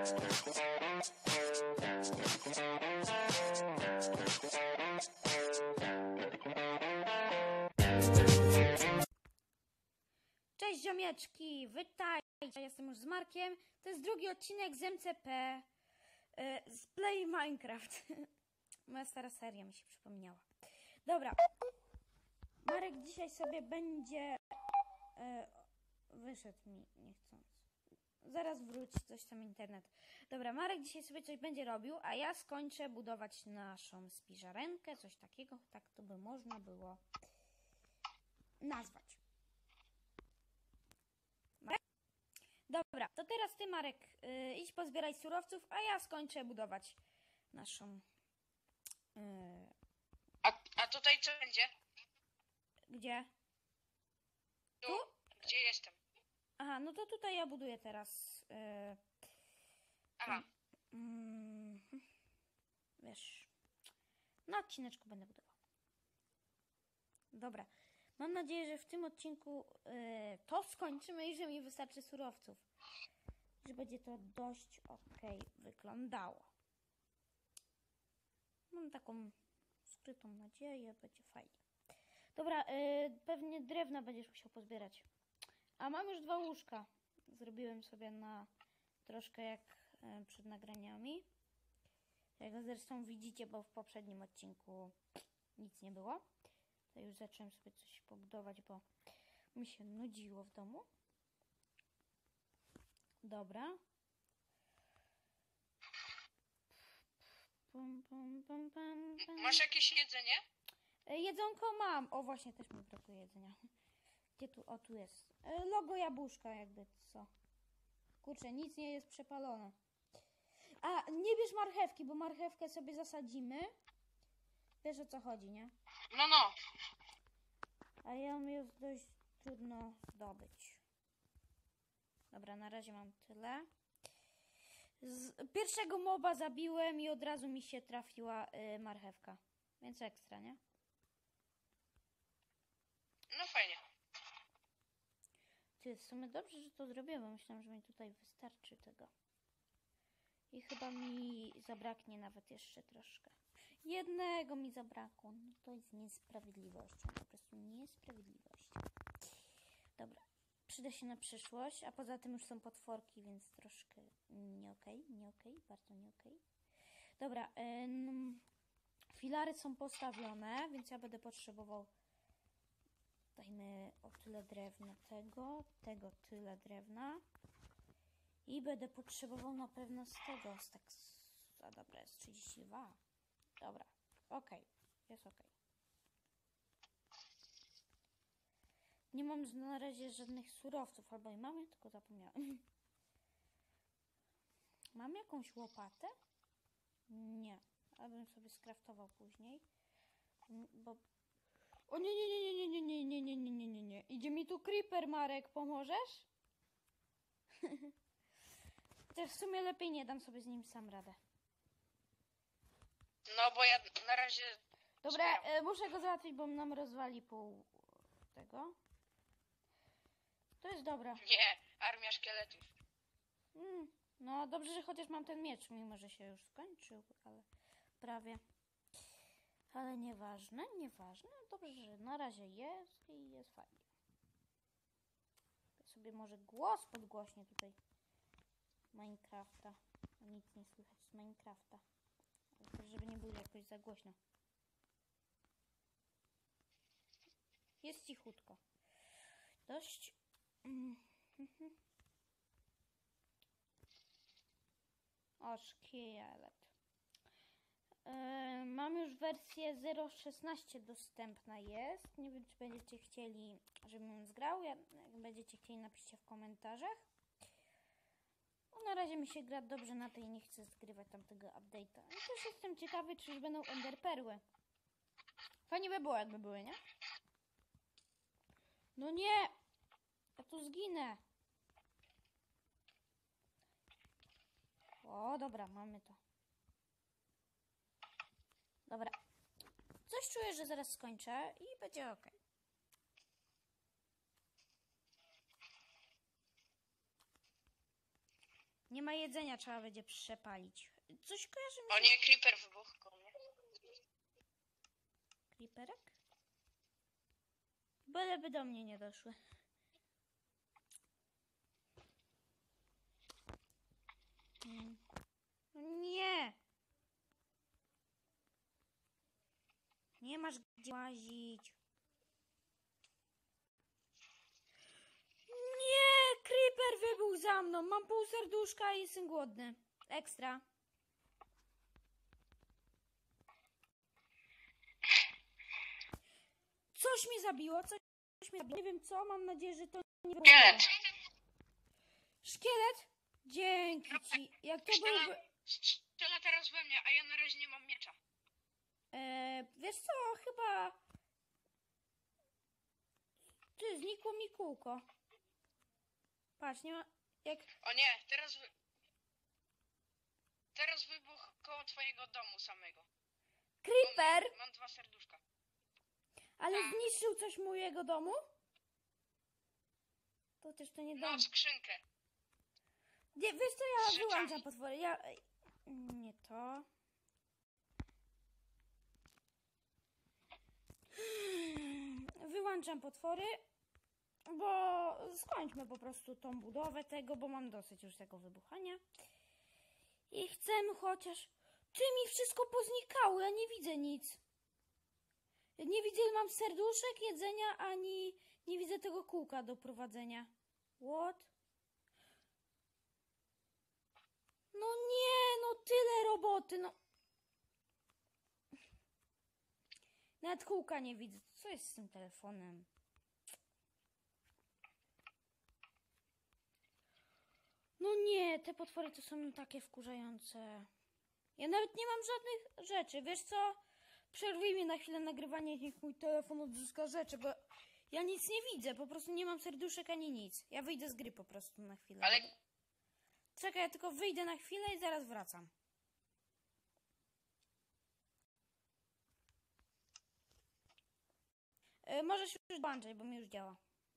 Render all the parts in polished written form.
Cześć ziomeczki, witajcie, ja jestem już z Markiem. To jest drugi odcinek z MCP z Play Minecraft. Moja stara seria mi się przypomniała. Dobra, Marek dzisiaj sobie będzie... wyszedł mi niechcący. Zaraz wróci, coś tam internet. Dobra, Marek dzisiaj sobie coś będzie robił, a ja skończę budować naszą spiżarenkę, coś takiego, tak to by można było nazwać. Dobra, to teraz ty, Marek, idź pozbieraj surowców, a ja skończę budować naszą... A tutaj co będzie? Gdzie? Tu? Gdzie jestem? Aha, no to tutaj ja buduję teraz. Aha. Wiesz, na odcineczku będę budował. Dobra, mam nadzieję, że w tym odcinku to skończymy i że mi wystarczy surowców. Że będzie to dość okej wyglądało. Mam taką skrytą nadzieję, będzie fajnie. Dobra, pewnie drewna będziesz musiał pozbierać. A mam już 2 łóżka. Zrobiłem sobie na troszkę jak przed nagraniami. Jak zresztą widzicie, bo w poprzednim odcinku nic nie było. To już zacząłem sobie coś pobudować, bo mi się nudziło w domu. Dobra. Masz jakieś jedzenie? Jedzonko mam. O, właśnie też mi brakuje jedzenia. Gdzie tu? O, tu jest. Logo jabłuszka jakby, co? Kurczę, nic nie jest przepalone. A, nie bierz marchewki, bo marchewkę sobie zasadzimy. Wiesz, o co chodzi, nie? No. A ją jest dość trudno zdobyć. Dobra, na razie mam tyle. Pierwszego moba zabiłem i od razu mi się trafiła marchewka. Więc ekstra, nie? No fajnie. Ty, w sumie dobrze, że to zrobiłem, bo myślałam, że mi tutaj wystarczy tego. I chyba mi zabraknie nawet jeszcze troszkę. Jednego mi zabrakło. No to jest niesprawiedliwością. Po prostu niesprawiedliwość. Dobra. Przyda się na przyszłość, a poza tym już są potworki, więc troszkę nie okej, bardzo nie okej. Dobra, filary są postawione, więc ja będę potrzebował, dajmy o tyle drewna tego tyle drewna i będę potrzebował na pewno z tego, a dobra, jest 32. Dobra, okej, jest okej. Nie mam na razie żadnych surowców, albo i mam, tylko zapomniałem. Mam jakąś łopatę? Nie, abym sobie skraftował później. Bo... O nie. Idzie mi tu creeper, Marek, pomożesz? Też w sumie lepiej nie, dam sobie z nim sam radę. No bo ja na razie... Dobra, muszę go załatwić, bo nam rozwali pół tego. To jest dobra. Nie, armia szkieletów. No dobrze, że chociaż mam ten miecz, mimo że się już skończył, ale prawie. Ale nieważne. Dobrze, że na razie jest i jest fajnie. Ja sobie może głos podgłośnie tutaj Minecrafta. Nic nie słychać z Minecrafta. Ale żeby nie było jakoś za głośno. Jest cichutko. Dość. O, szkielet. Mam już wersję 0.16 dostępna jest. Nie wiem, czy będziecie chcieli, żebym ją zgrał. Jak będziecie chcieli, napiszcie w komentarzach. No, na razie mi się gra dobrze na tej, nie chcę zgrywać tamtego update'a. No też jestem ciekawy, czy już będą enderperły. Fajnie by było, jakby były, nie? No nie! Ja tu zginę. O, dobra, mamy to. Dobra. Coś czuję, że zaraz skończę i będzie ok. Nie ma jedzenia, trzeba będzie przepalić. Coś kojarzy mi O się... nie, creeper wybuchł koło mnie. Creeperek? Byleby do mnie nie doszły. Nie! Nie masz gdzie łazić. Nie! Creeper wybuchł za mną. Mam pół serduszka i jestem głodny. Ekstra. Coś mnie zabiło. Coś mnie zabiło. Nie wiem co. Mam nadzieję, że to nie było. Szkielet. Szkielet? Dzięki ci. Jak to byłby... Strzela teraz we mnie, a ja na razie nie mam miecza. Wiesz co? Chyba... Ty, znikło mi kółko. Patrz, nie ma... Jak... O nie, teraz wybuch koło twojego domu samego. Creeper! Mam 2 serduszka. Ale zniszczył coś mojego domu? To też to nie dom. No, skrzynkę. Nie, wiesz co, Z ja rzeczami. wyłączam potwory. Nie to. Wyłączam potwory, bo skończmy po prostu tą budowę tego, bo mam dosyć już tego wybuchania. I chcemy chociaż... Ty, mi wszystko poznikało, ja nie widzę nic. Nie widzę, ile mam serduszek, jedzenia, ani nie widzę tego kółka do prowadzenia. What? No nie, no tyle roboty, no. Nawet kółka nie widzę. Co jest z tym telefonem? No nie, te potwory to są takie wkurzające. Ja nawet nie mam żadnych rzeczy. Wiesz co? Przerwij mi na chwilę nagrywanie, niech mój telefon odzyska rzeczy, bo ja nic nie widzę. Po prostu nie mam serduszek ani nic. Ja wyjdę z gry po prostu na chwilę. Ale Czekaj, ja tylko wyjdę na chwilę i zaraz wracam. Możesz już włączać, bo mi już działa.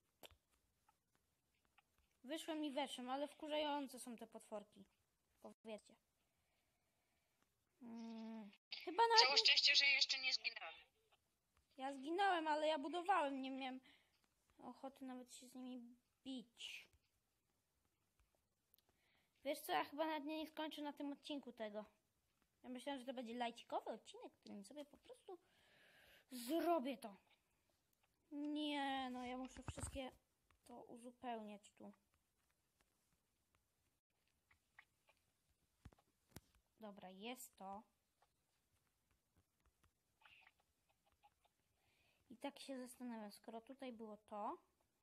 Wyszłem i weszłem, ale wkurzające są te potworki. Powiedzcie. Chyba całe nawet... szczęście, że jeszcze nie zginąłem. Ja zginąłem, ale ja budowałem. Nie miałem ochoty nawet się z nimi bić. Wiesz co, ja chyba nawet nie skończę na tym odcinku tego. Ja myślałem, że to będzie lajcikowy odcinek, którym sobie po prostu zrobię to. Nie, no ja muszę wszystkie to uzupełniać tu. Dobra, jest to. I tak się zastanawiam, skoro tutaj było to.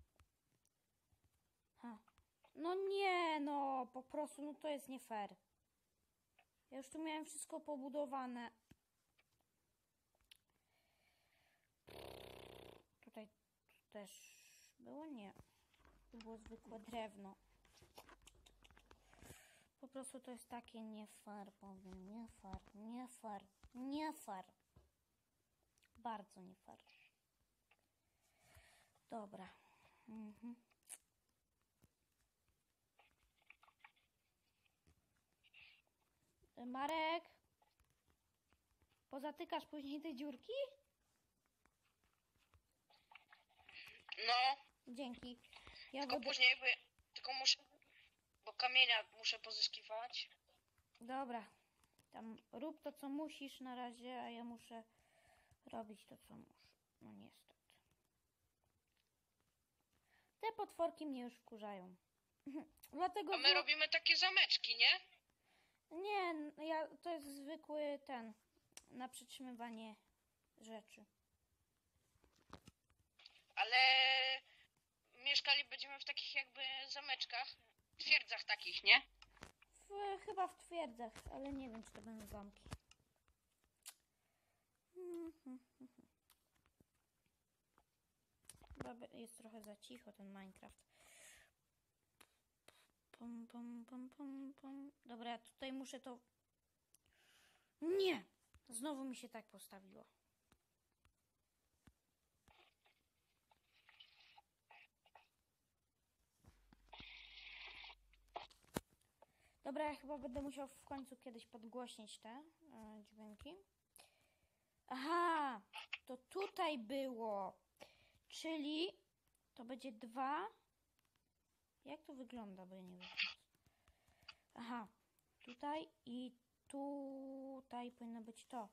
No nie, no po prostu, no to jest nie fair. Ja już tu miałem wszystko pobudowane. Tutaj też było? Nie. To było zwykłe drewno. Po prostu to jest takie nie fair, powiem. Nie fair, nie fair, nie fair. Bardzo nie fair. Dobra. Marek? Pozatykasz później te dziurki? No, Dzięki. Ja tylko będę... później tylko muszę, bo kamienia muszę pozyskiwać. Dobra. Tam rób to, co musisz na razie, a ja muszę robić to, co muszę. No niestety. Te potworki mnie już wkurzają. Dlatego... A my robimy takie zameczki, nie? Nie, to jest zwykły na przytrzymywanie rzeczy. Ale mieszkali będziemy w takich jakby zameczkach, twierdzach takich, nie? Chyba w twierdzach, ale nie wiem, czy to będą zamki. Chyba jest trochę za cicho ten Minecraft. Dobra, ja tutaj muszę to... Nie! Znowu mi się tak postawiło. Dobra, ja chyba będę musiał w końcu kiedyś podgłośnić te dźwięki. Aha, to tutaj było. Czyli to będzie 2. Jak to wygląda, bo ja nie wiem. Aha, tutaj i tutaj powinno być to.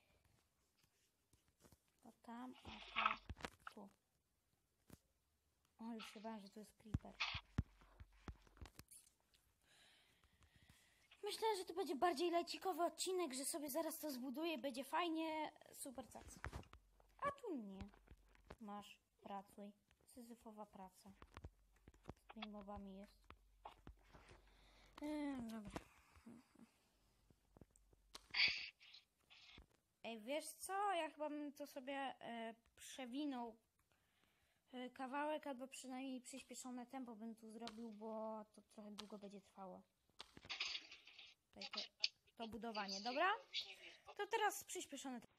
To tam, a to tu. O, już się bałem, że to jest creeper. Myślę, że to będzie bardziej lajcikowy odcinek, że sobie zaraz to zbuduję, będzie fajnie, super cac. A tu nie. Masz, pracuj. Syzyfowa praca. Z tymi mobami jest. Dobra. Ej, wiesz co? Ja chyba bym to sobie przewinął kawałek, albo przynajmniej przyspieszone tempo bym tu zrobił, bo to trochę długo będzie trwało. To budowanie, dobra? To teraz przyspieszone tempo.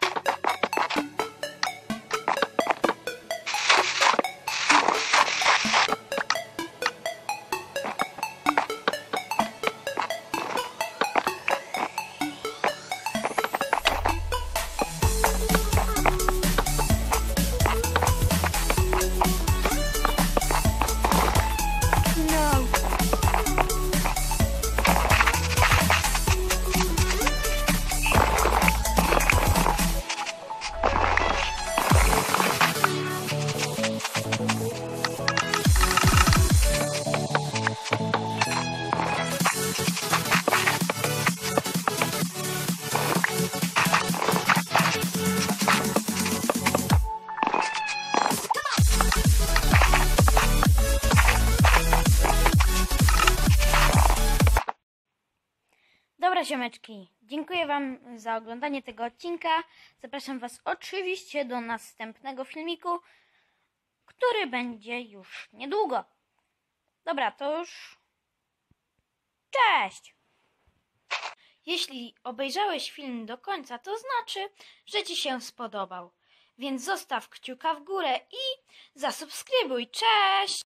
Dobra, ziomeczki, dziękuję wam za oglądanie tego odcinka. Zapraszam was oczywiście do następnego filmiku, który będzie już niedługo. Dobra, to już cześć! Jeśli obejrzałeś film do końca, to znaczy, że ci się spodobał. Więc zostaw kciuka w górę i zasubskrybuj. Cześć!